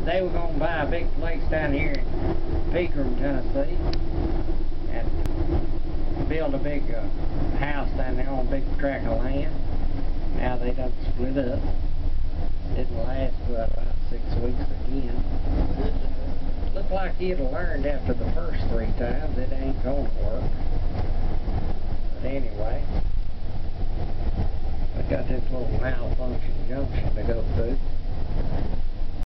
they were going to buy a big place down here in Pegram, Tennessee, and build a big house down there on a big tract of land. Now they done split up. Didn't last but about 6 weeks again. Looked like he'd have learned after the first 3 times it ain't going to work. But anyway, I got this little malfunction junction to go through.